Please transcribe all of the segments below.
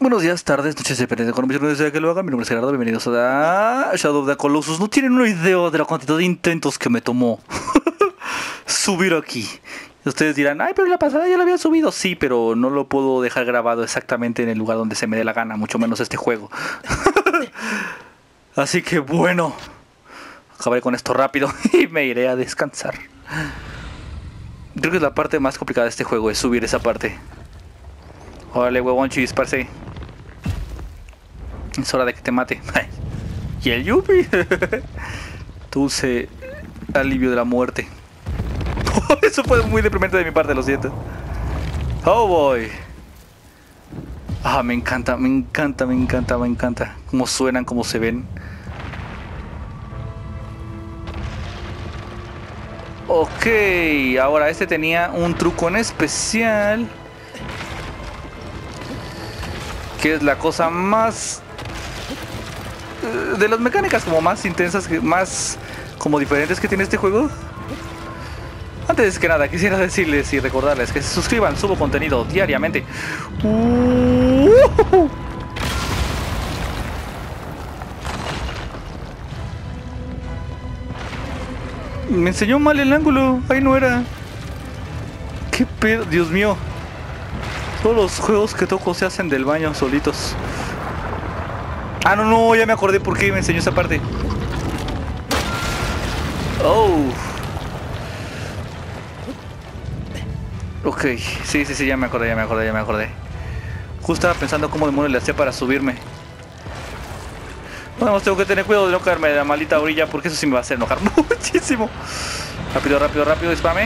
Buenos días, tardes, noches, depende de cuando me sea que lo hagan. Mi nombre es Gerardo, bienvenidos a Shadow of the Colossus. No tienen una idea de la cantidad de intentos que me tomó subir aquí. Ustedes dirán, ay, pero la pasada ya lo había subido. Sí, pero no lo puedo dejar grabado exactamente en el lugar donde se me dé la gana, mucho menos este juego. Así que bueno, acabaré con esto rápido y me iré a descansar. Creo que es la parte más complicada de este juego, es subir esa parte. Órale, huevón, disparse. Es hora de que te mate. Y el Yuppie. Dulce alivio de la muerte. Eso fue muy deprimente de mi parte, lo siento. Oh boy. Ah, me encanta, me encanta, me encanta, me encanta. Cómo suenan, cómo se ven. Ok, ahora este tenía un truco en especial, que es la cosa más de las mecánicas como más intensas, más como diferentes que tiene este juego. Antes que nada quisiera decirles y recordarles que se suscriban, subo contenido diariamente. Me enseñó mal el ángulo, ahí no era. Qué pedo, Dios mío. Todos los juegos que toco se hacen del baño solitos. Ah, no, no, ya me acordé por qué me enseñó esa parte. Oh. Ok, sí, sí, sí, ya me acordé, ya me acordé, ya me acordé. Justo estaba pensando cómo demonios le hacía para subirme. Bueno, tengo que tener cuidado de no caerme de la maldita orilla, porque eso sí me va a hacer enojar muchísimo. Rápido, rápido, rápido, dispárame.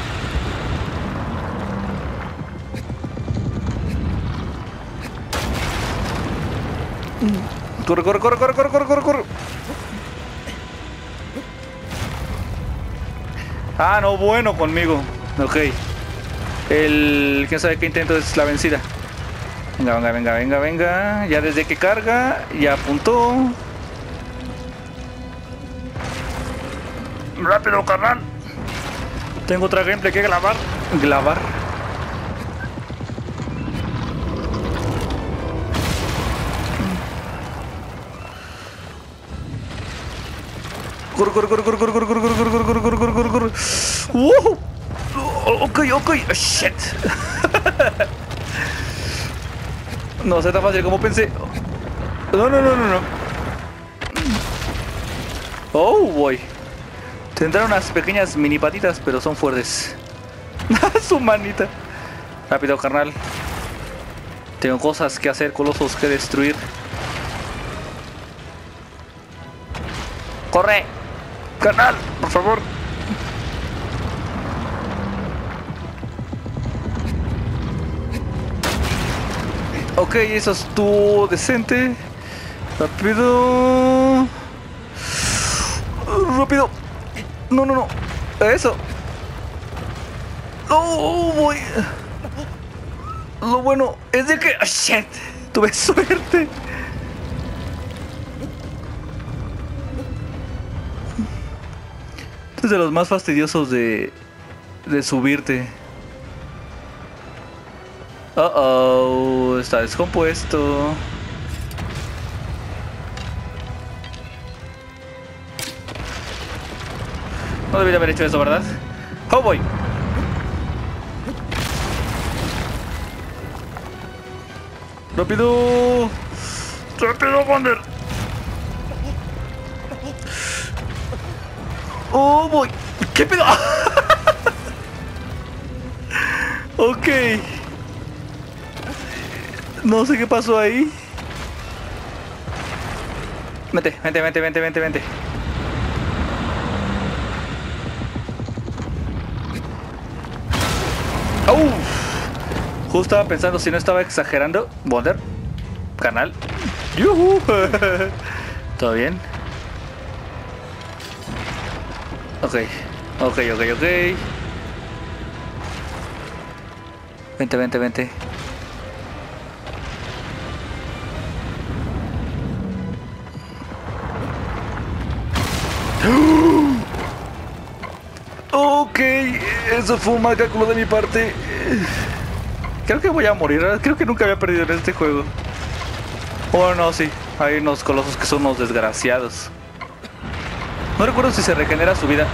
Corre, corre, corre, corre, corre, corre, corre, corre. Ah, no, bueno conmigo. Ok. Quién sabe qué intento es la vencida. Venga, venga, venga, venga, venga. Ya desde que carga, ya apuntó. Rápido, carnal. Tengo otra gameplay que grabar. Grabar. Corre, corre, corre, corre, corre, corre, corre, corre, corre, corre, corre, corre, corre, corre. ¡Wow! Ok, ok. Shit. No sea tan fácil como pensé. No, no, no, no, no. Oh, boy. Tendrán unas pequeñas mini patitas, pero son fuertes. Su manita. Rápido, carnal. Tengo cosas que hacer, colosos que destruir. ¡Corre! ¡Carnal! Por favor. Ok, eso estuvo decente. Rápido. Rápido. No, no, no. Eso. Oh, voy. Lo bueno es de que... Oh, shit. Tuve suerte. Este es de los más fastidiosos de subirte. Oh, está descompuesto. No debería haber hecho eso, ¿verdad? Oh, boy. Rápido. Rápido, Wonder. Oh, boy. ¿Qué pedo? Ok. No sé qué pasó ahí. Vente, vente, vente, vente, vente, vente. Justo estaba pensando si no estaba exagerando. Wonder. Canal. ¡Yuhu! ¿Todo bien? Ok. Ok, ok, ok. Vente, vente, vente. Ok, eso fue un mal cálculo de mi parte. Creo que voy a morir. Creo que nunca había perdido en este juego. Oh, no, sí. Hay unos colosos que son unos desgraciados. No recuerdo si se regenera su vida.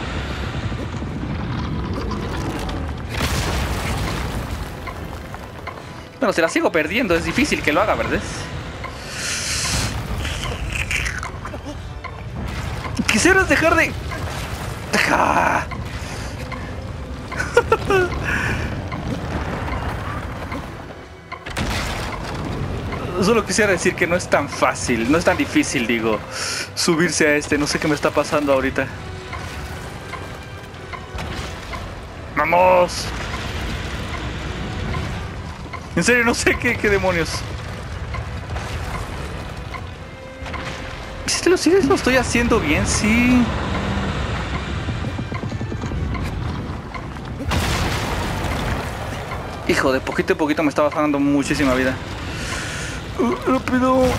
Bueno, si la sigo perdiendo, es difícil que lo haga, ¿verdad? Quisieras dejar de... ¡Ah! Solo quisiera decir que no es tan fácil, no es tan difícil, digo, subirse a este. No sé qué me está pasando ahorita. ¡Vamos! En serio, no sé qué demonios. Si lo estoy haciendo bien, sí. Hijo, de poquito en poquito me está bajando muchísima vida. Rápido.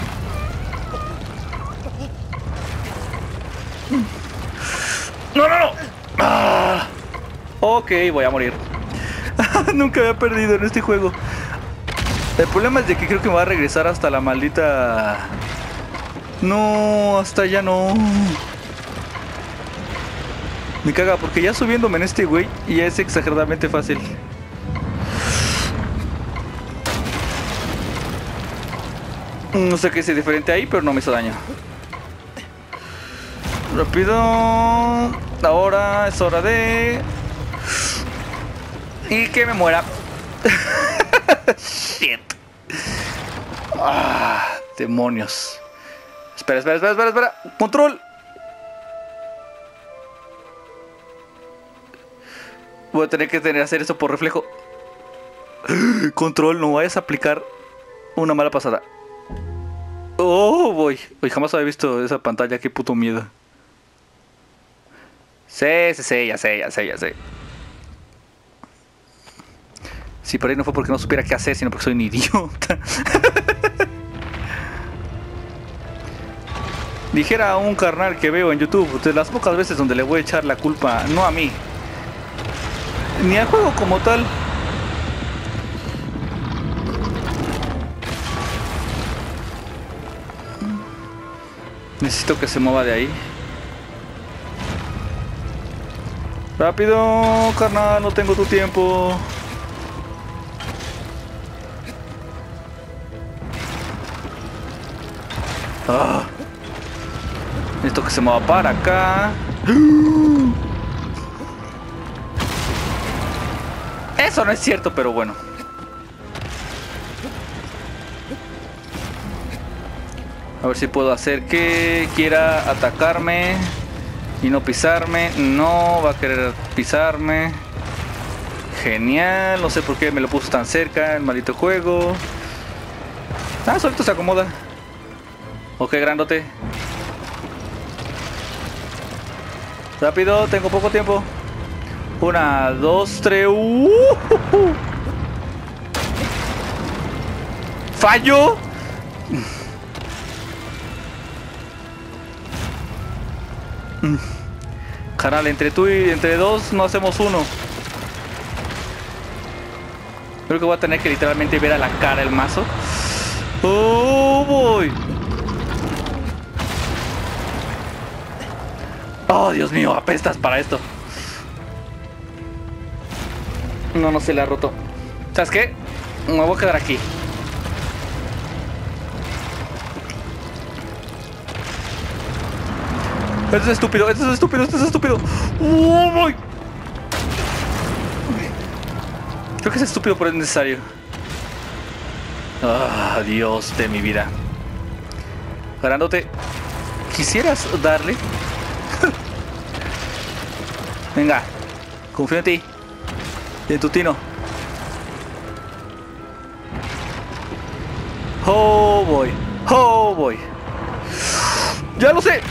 No, no, no. Ah. Ok, voy a morir. Nunca había perdido en este juego. El problema es de que creo que me va a regresar hasta la maldita... No, hasta allá no. Me caga porque ya subiéndome en este güey ya es exageradamente fácil. No sé qué es diferente ahí, pero no me hizo daño. Rápido. Ahora es hora de... Y que me muera. Shit. Ah, demonios. Espera. Control. Voy a tener que hacer eso por reflejo. Control, no vayas a aplicar una mala pasada. Oh, voy. Hoy jamás había visto esa pantalla, qué puto miedo. Sí, ya sé. Sí, por ahí no fue porque no supiera qué hacer, sino porque soy un idiota. Dijera a un carnal que veo en YouTube, de las pocas veces donde le voy a echar la culpa, no a mí, ni al juego como tal. Necesito que se mueva de ahí. Rápido, carnal, no tengo tu tiempo. Ah. Necesito que se mueva para acá. Eso no es cierto, pero bueno. A ver si puedo hacer que quiera atacarme y no pisarme. No va a querer pisarme. Genial. No sé por qué me lo puso tan cerca el maldito juego. Ah, solito se acomoda. Ok, grandote. Rápido, tengo poco tiempo. 1, 2, 3. ¡Fallo! Canal, entre tú y entre dos no hacemos uno. Creo que voy a tener que literalmente ver a la cara el mazo. ¡Oh, boy! ¡Oh, Dios mío! Apestas para esto. No se le ha roto. ¿Sabes qué? Me voy a quedar aquí. Esto es estúpido. ¡Oh, boy! Creo que es estúpido, pero es necesario. Ah, Dios de mi vida. Grandote, ¿quisieras darle? Venga, confío en ti y en tu tino. Oh boy. Ya lo sé.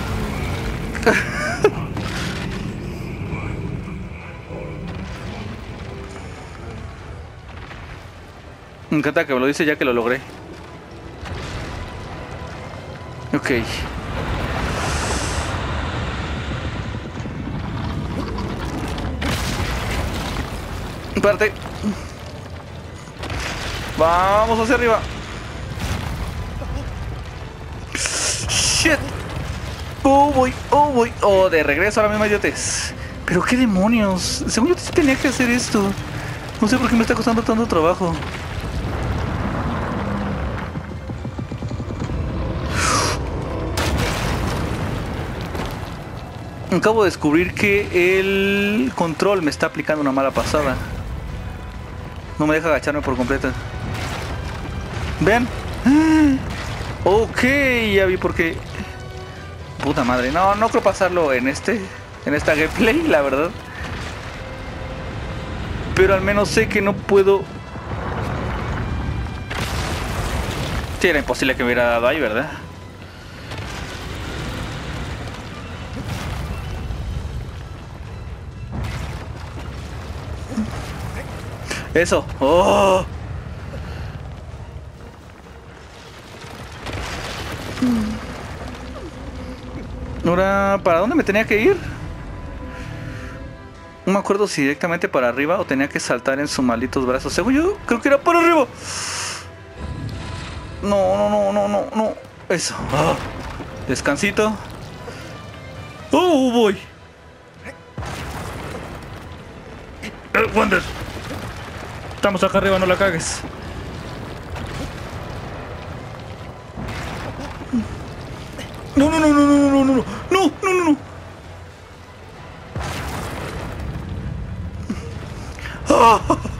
Me encanta que me lo dice ya que lo logré. Ok. Parte. Vamos hacia arriba. shit. Oh, voy, oh, voy. Oh, de regreso a la misma idiotez. Pero qué demonios. Según yo sí tenía que hacer esto. No sé por qué me está costando tanto trabajo. Acabo de descubrir que el control me está aplicando una mala pasada. No me deja agacharme por completo. Vean. Ok, ya vi por qué. Puta madre. No creo pasarlo en esta gameplay, la verdad. Pero al menos sé que no puedo. Sí, era imposible que me hubiera dado ahí, ¿verdad? Eso. Oh. Ahora, ¿para dónde me tenía que ir? No me acuerdo si directamente para arriba o tenía que saltar en sus malditos brazos. Según yo, creo que era para arriba. No. Eso. Oh. Descansito. Oh, voy. Wander. Estamos acá arriba, no la cagues. No. Oh.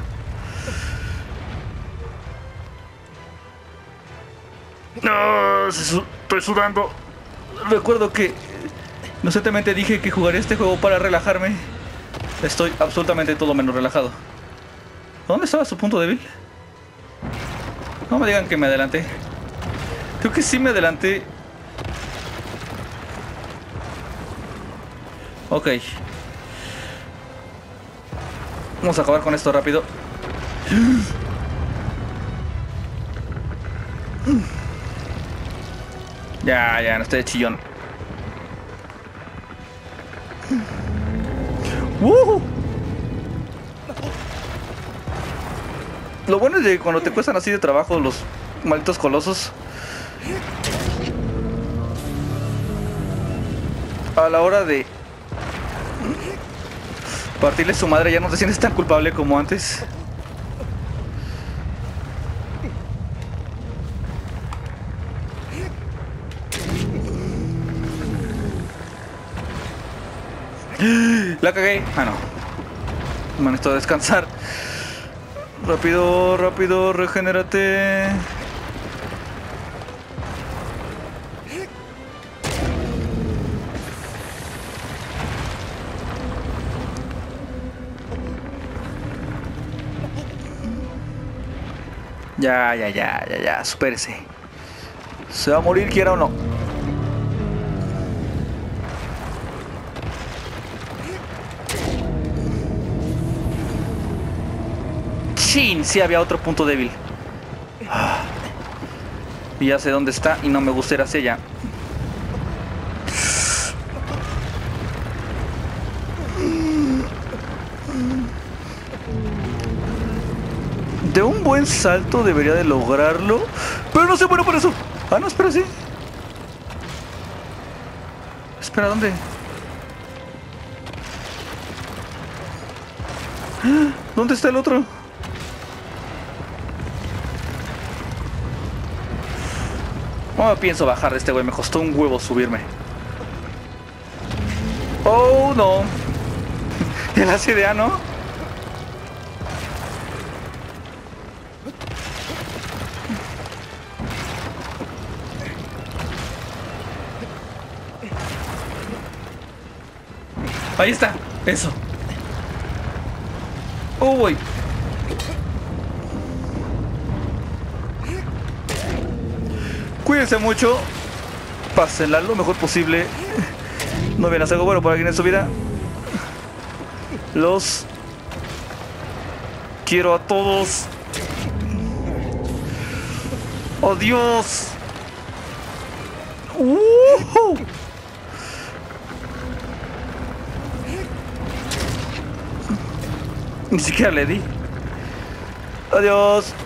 No, estoy sudando. Recuerdo que inocentemente dije que jugaría este juego para relajarme. Estoy absolutamente todo menos relajado. ¿Dónde estaba su punto débil? No me digan que me adelanté. Creo que sí me adelanté. Ok. Vamos a acabar con esto rápido. Ya, no estoy de chillón. Lo bueno es que cuando te cuestan así de trabajo los malditos colosos, a la hora de partirle su madre ya no te sientes tan culpable como antes. La cagué. Ah, no. Me necesito descansar. Rápido, regenérate. Ya, supérese. Se va a morir, quiera o no. Chin, sí había otro punto débil. Y ya sé dónde está y no me gusta ir hacia allá. De un buen salto debería de lograrlo. Pero no sé, bueno, por eso. Ah, no, espera, sí. Espera, ¿dónde? ¿Dónde está el otro? No pienso bajar de este güey, me costó un huevo subirme. Oh, no. El ACDA, ¿no? Ahí está, eso. Oh, voy. Cuídense mucho. Pásenla lo mejor posible. No viene a ser algo bueno para alguien en su vida. Los quiero a todos. ¡Oh, Dios! Ni siquiera le di. Adiós.